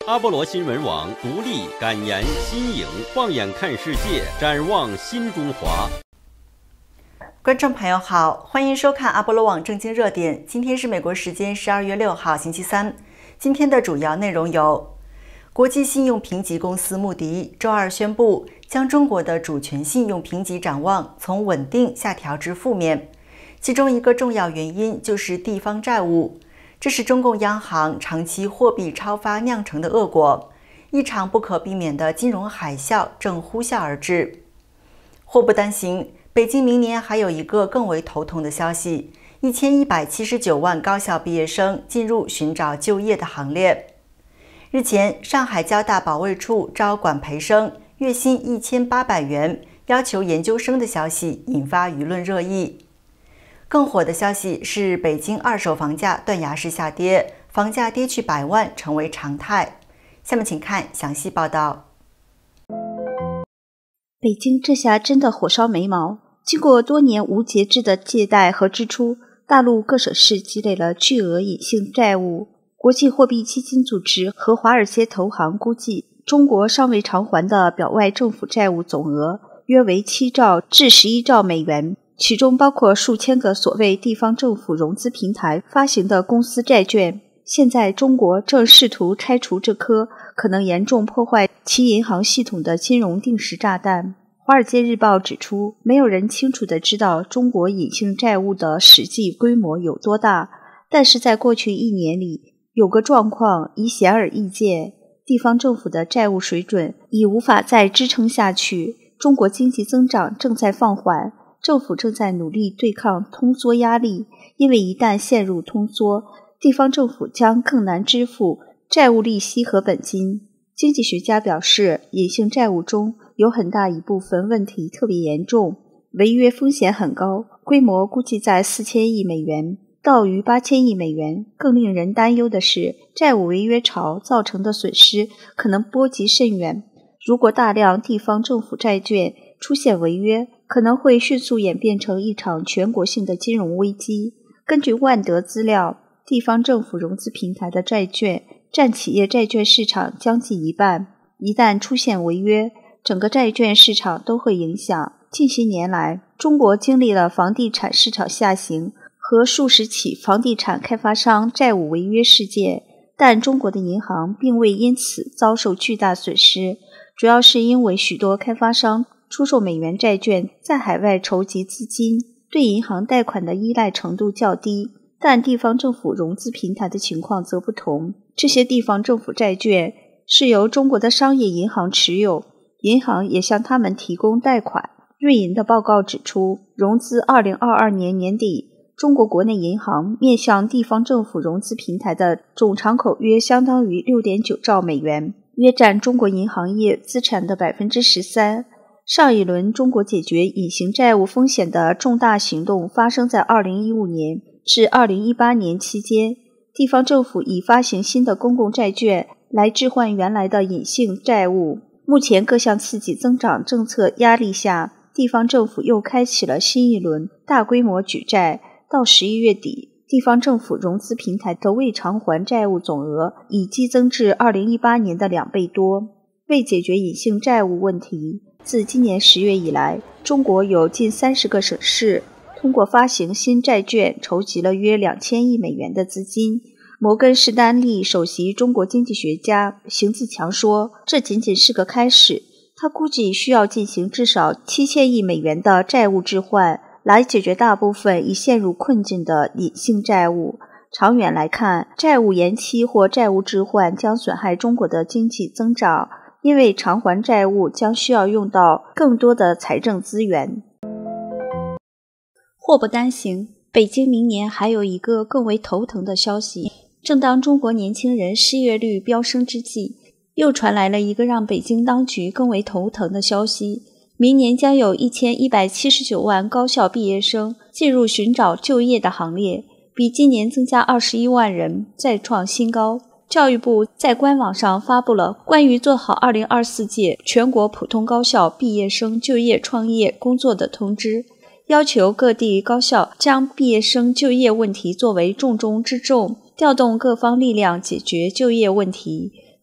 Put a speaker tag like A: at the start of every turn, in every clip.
A: 阿波罗新闻网独立、敢言、新颖，放眼看世界，展望新中华。
B: 观众朋友好，欢迎收看阿波罗网政经热点。今天是美国时间12月6号，星期三。今天的主要内容有：国际信用评级公司穆迪周二宣布，将中国的主权信用评级展望从稳定下调至负面，其中一个重要原因就是地方债务。这是中共央行长期货币超发酿成的恶果，一场不可避免的金融海啸正呼啸而至。祸不单行，北京明年还有一个更为头痛的消息：1179万高校毕业生进入寻找就业的行列。日前，上海交大保卫处招管培生，月薪1800元，要求研究生的消息引发舆论热议。更火的消息是，北京二手房价断崖式下跌，房价跌去100万成为常态。下面请看详细报道。
C: 北京这下真的火烧眉毛，经过多年无节制的借贷和支出，大陆各省市积累了巨额隐性债务。国际货币基金组织和华尔街投行估计，中国尚未偿还的表外政府债务总额约为7兆至11兆美元，其中包括数千个所谓地方政府融资平台发行的公司债券。现在中国正试图拆除这颗可能严重破坏其银行系统的金融定时炸弹。华尔街日报指出，没有人清楚地知道中国隐性债务的实际规模有多大，但是在过去1年里，有个状况已显而易见，地方政府的债务水准已无法再支撑下去，中国经济增长正在放缓，政府正在努力对抗通缩压力，因为一旦陷入通缩，地方政府将更难支付债务利息和本金。经济学家表示，隐性债务中有很大一部分问题特别严重，违约风险很高，规模估计在4000亿美元到逾8000亿美元。更令人担忧的是，债务违约潮造成的损失可能波及甚远。如果大量地方政府债券出现违约，可能会迅速演变成一场全国性的金融危机。根据万德资料，地方政府融资平台的债券占企业债券市场将近1半，一旦出现违约，整个债券市场都会影响。近些年来，中国经历了房地产市场下行和数十起房地产开发商债务违约事件，但中国的银行并未因此遭受巨大损失，主要是因为许多开发商出售美元债券在海外筹集资金，对银行贷款的依赖程度较低。但地方政府融资平台的情况则不同，这些地方政府债券是由中国的商业银行持有，银行也向他们提供贷款。瑞银的报告指出，融资2022年年底，中国国内银行面向地方政府融资平台的总敞口约相当于 6.9 兆美元，约占中国银行业资产的 13%。上一轮中国解决隐形债务风险的重大行动发生在2015年至2018年期间，地方政府已发行新的公共债券来置换原来的隐性债务。目前各项刺激增长政策压力下，地方政府又开启了新一轮大规模举债。到11月底，地方政府融资平台的未偿还债务总额已激增至2018年的2倍多。为解决隐性债务问题，自今年10月以来，中国有近30个省市通过发行新债券筹集了约2000亿美元的资金。摩根士丹利首席中国经济学家邢自强说，这仅仅是个开始，他估计需要进行至少7000亿美元的债务置换，来解决大部分已陷入困境的隐性债务。长远来看，债务延期或债务置换将损害中国的经济增长，因为偿还债务将需要用到更多的财政资源。祸不单行，北京明年还有一个更为头疼的消息。正当中国年轻人失业率飙升之际，又传来了一个让北京当局更为头疼的消息：明年将有1179万高校毕业生进入寻找就业的行列，比今年增加21万人，再创新高。教育部在官网上发布了关于做好2024届全国普通高校毕业生就业创业工作的通知，要求各地高校将毕业生就业问题作为重中之重，调动各方力量解决就业问题。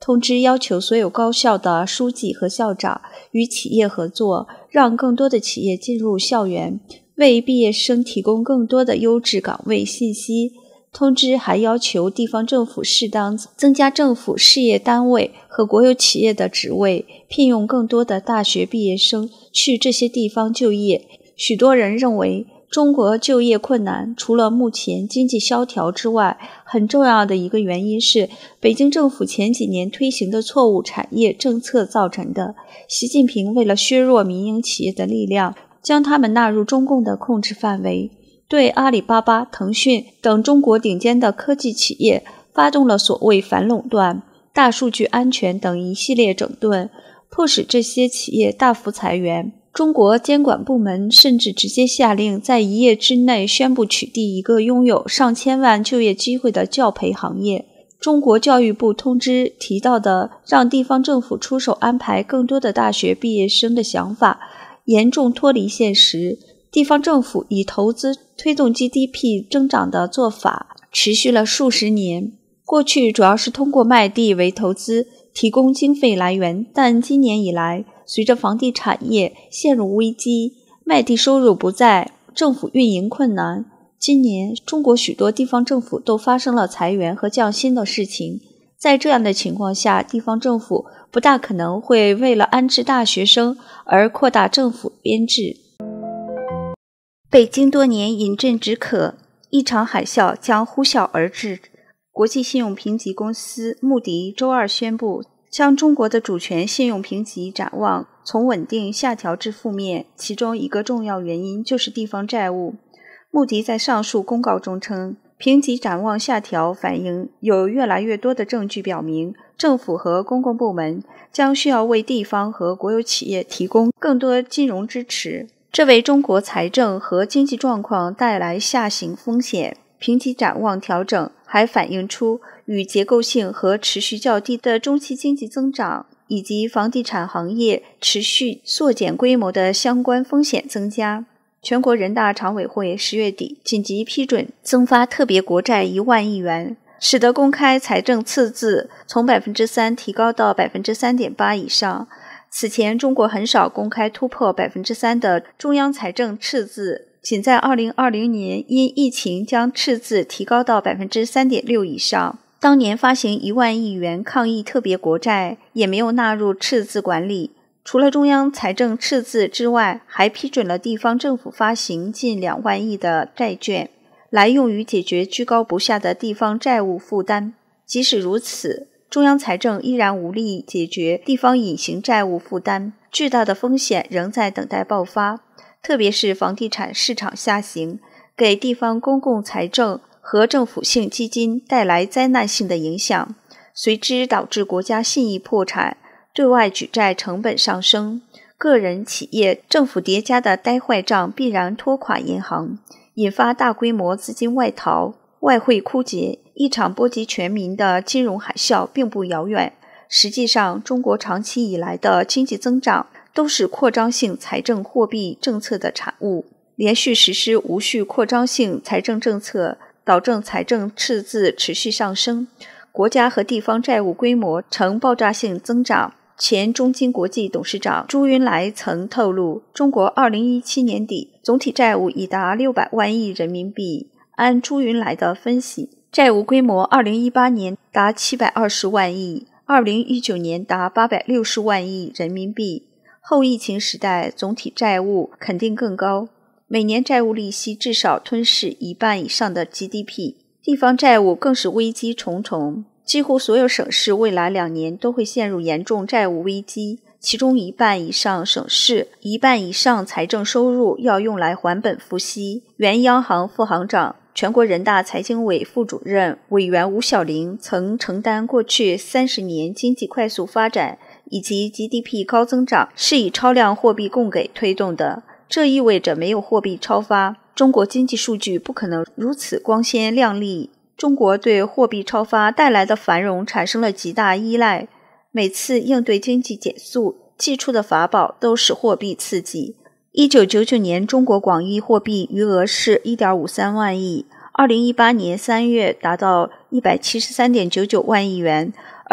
C: 通知要求所有高校的书记和校长与企业合作，让更多的企业进入校园，为毕业生提供更多的优质岗位信息。通知还要求地方政府适当增加政府事业单位和国有企业的职位，聘用更多的大学毕业生去这些地方就业。许多人认为，中国就业困难除了目前经济萧条之外，很重要的一个原因是北京政府前几年推行的错误产业政策造成的。习近平为了削弱民营企业的力量，将他们纳入中共的控制范围，对阿里巴巴、腾讯等中国顶尖的科技企业发动了所谓反垄断、大数据安全等一系列整顿，迫使这些企业大幅裁员。中国监管部门甚至直接下令在1夜之内宣布取缔一个拥有上千万就业机会的教培行业。中国教育部通知提到的让地方政府出手安排更多的大学毕业生的想法，严重脱离现实。地方政府以投资推动 GDP 增长的做法持续了数十年，过去主要是通过卖地为投资提供经费来源，但今年以来，随着房地产业陷入危机，卖地收入不在，政府运营困难，今年中国许多地方政府都发生了裁员和降薪的事情。在这样的情况下，地方政府不大可能会为了安置大学生而扩大政府编制。北京多年饮鸩止渴，一场海啸将呼啸而至。国际信用评级公司穆迪周二宣布，将中国的主权信用评级展望从稳定下调至负面，其中一个重要原因就是地方债务。穆迪在上述公告中称，评级展望下调反映有越来越多的证据表明，政府和公共部门将需要为地方和国有企业提供更多金融支持，这为中国财政和经济状况带来下行风险。评级展望调整还反映出与结构性和持续较低的中期经济增长以及房地产行业持续缩减规模的相关风险增加。全国人大常委会10月底紧急批准增发特别国债1万亿元，使得公开财政赤字从 3% 提高到 3.8% 以上。此前中国很少公开突破 3% 的中央财政赤字，仅在2020年因疫情将赤字提高到 3.6% 以上。当年发行1万亿元抗疫特别国债，也没有纳入赤字管理。除了中央财政赤字之外，还批准了地方政府发行近2万亿的债券，来用于解决居高不下的地方债务负担。即使如此，中央财政依然无力解决地方隐形债务负担，巨大的风险仍在等待爆发。特别是房地产市场下行，给地方公共财政和政府性基金带来灾难性的影响，随之导致国家信誉破产，对外举债成本上升，个人、企业、政府叠加的呆坏账必然拖垮银行，引发大规模资金外逃、外汇枯竭。一场波及全民的金融海啸并不遥远。实际上，中国长期以来的经济增长都是扩张性财政货币政策的产物，连续实施无序扩张性财政政策，导致财政赤字持续上升，国家和地方债务规模呈爆炸性增长。前中金国际董事长朱云来曾透露，中国2017年底总体债务已达600万亿人民币。按朱云来的分析，债务规模2018年达720万亿，2019年达860万亿人民币。后疫情时代总体债务肯定更高，每年债务利息至少吞噬1半以上的 GDP。 地方债务更是危机重重，几乎所有省市未来2年都会陷入严重债务危机，其中1半以上省市1半以上财政收入要用来还本付息。原央行副行长、全国人大财经委副主任委员吴晓玲曾承担过去30年经济快速发展以及 GDP 高增长是以超量货币供给推动的，这意味着没有货币超发，中国经济数据不可能如此光鲜亮丽。中国对货币超发带来的繁荣产生了极大依赖，每次应对经济减速祭出的法宝都是货币刺激。1999年中国广义货币余额是 1.53 万亿，2018年3月达到 173.99 万亿元，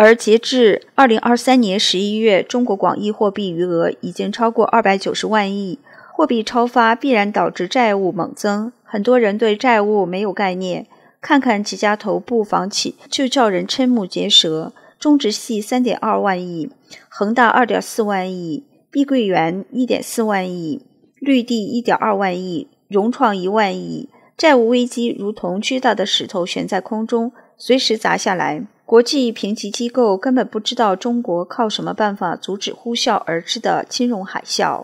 C: 而截至2023年11月，中国广义货币余额已经超过290万亿。货币超发必然导致债务猛增，很多人对债务没有概念，看看几家头部房企就叫人瞠目结舌。中植系3.2万亿，恒大2.4万亿，碧桂园1.4万亿，绿地1.2万亿，融创1万亿。债务危机如同巨大的石头悬在空中，随时砸下来。国际评级机构根本不知道中国靠什么办法阻止呼啸而至的金融海啸。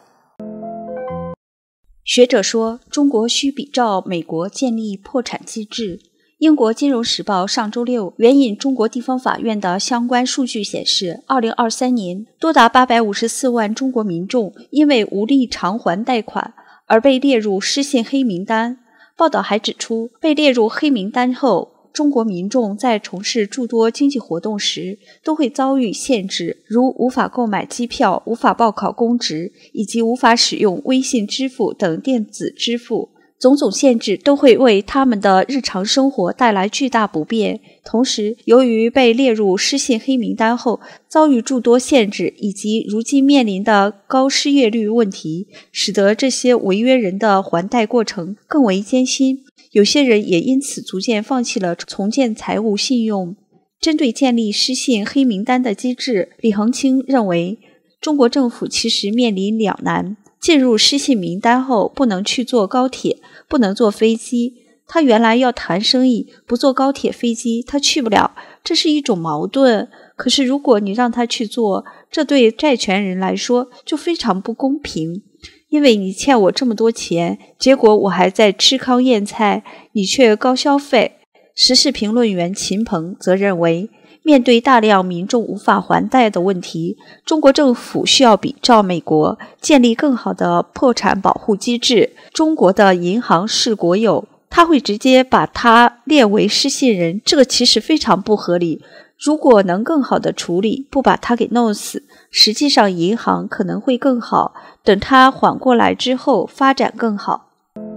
C: 学者说，中国需比照美国建立破产机制。英国金融时报上周六援引中国地方法院的相关数据显示，2023年多达854万中国民众因为无力偿还贷款而被列入失信黑名单。报道还指出，被列入黑名单后，中国民众在从事诸多经济活动时都会遭遇限制，如无法购买机票、无法报考公职，以及无法使用微信支付等电子支付。种种限制都会为他们的日常生活带来巨大不便。同时，由于被列入失信黑名单后遭遇诸多限制，以及如今面临的高失业率问题，使得这些违约人的还贷过程更为艰辛。有些人也因此逐渐放弃了重建财务信用。针对建立失信黑名单的机制，李恒清认为，中国政府其实面临两难。进入失信名单后，不能去坐高铁，不能坐飞机。他原来要谈生意，不坐高铁飞机，他去不了，这是一种矛盾。可是如果你让他去做，这对债权人来说就非常不公平。因为你欠我这么多钱，结果我还在吃糠咽菜，你却高消费。时事评论员秦鹏则认为，面对大量民众无法还贷的问题，中国政府需要比照美国，建立更好的破产保护机制。中国的银行是国有，他会直接把它列为失信人，这个其实非常不合理。如果能更好的处理，不把他给弄死，实际上银行可能会更好，等他缓过来之后发展更好。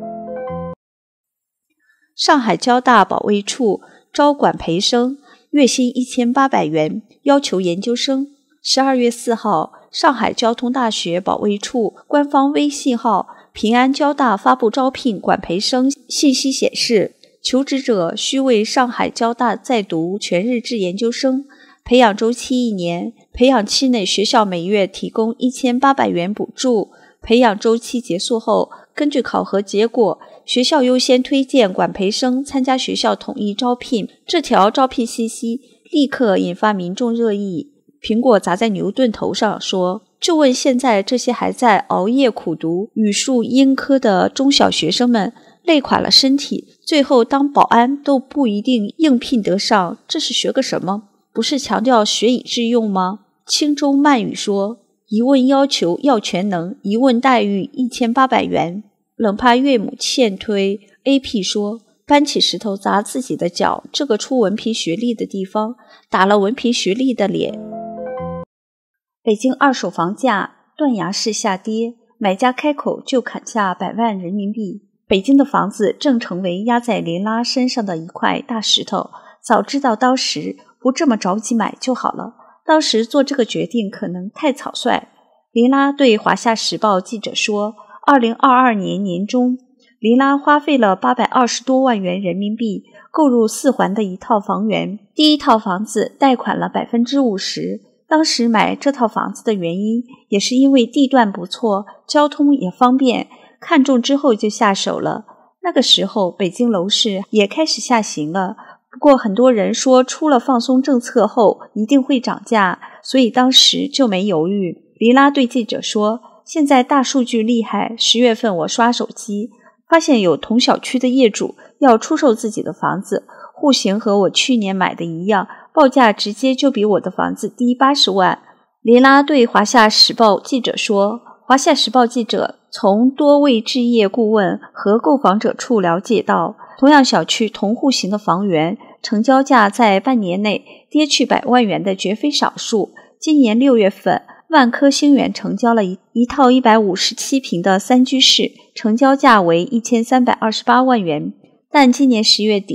C: 上海交大保卫处招管培生，月薪1800元，要求研究生。12月4号，上海交通大学保卫处官方微信号平安交大发布招聘管培生信息显示，求职者需为上海交大在读全日制研究生，培养周期1年，培养期内学校每月提供1800元补助，培养周期结束后，根据考核结果，学校优先推荐管培生参加学校统一招聘。这条招聘信息立刻引发民众热议。苹果砸在牛顿头上说，就问现在这些还在熬夜苦读语数英科的中小学生们，累垮了身体，最后当保安都不一定应聘得上，这是学个什么？不是强调学以致用吗？轻舟慢语说，一问要求要全能，一问待遇1800元。冷怕岳母欠推 AP 说，搬起石头砸自己的脚，这个出文凭学历的地方打了文凭学历的脸。北京二手房价断崖式下跌，买家开口就砍价100万人民币。北京的房子正成为压在林拉身上的一块大石头，早知道当时不这么着急买就好了，当时做这个决定可能太草率。林拉对华夏时报记者说，2022年年中，林拉花费了820多万元人民币购入4环的一套房源，第一套房子贷款了 50%。当时买这套房子的原因也是因为地段不错，交通也方便，看中之后就下手了。那个时候北京楼市也开始下行了，不过很多人说出了放松政策后一定会涨价，所以当时就没犹豫。林拉对记者说，现在大数据厉害，10月份我刷手机，发现有同小区的业主要出售自己的房子，户型和我去年买的一样，报价直接就比我的房子低80万。林拉对华夏时报记者说，华夏时报记者从多位置业顾问和购房者处了解到，同样小区同户型的房源成交价在半年内跌去100万元的绝非少数。今年6月份，万科星源成交了一套157平的3居室，成交价为1328万元。但今年10月底，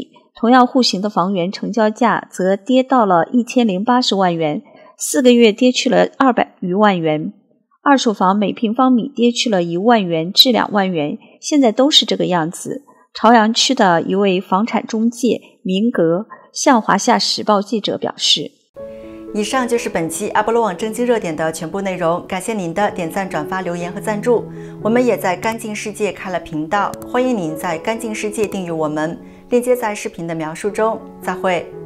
C: 同样户型的房源成交价则跌到了1080万元，4个月跌去了200余万元。二手房每平方米跌去了1万元至2万元，现在都是这个样子。朝阳区的一位房产中介明格向华夏时报记者表示。
B: 以上就是本期阿波罗网正经热点的全部内容，感谢您的点赞、转发、留言和赞助。我们也在干净世界开了频道，欢迎您在干净世界订阅我们，链接在视频的描述中。再会。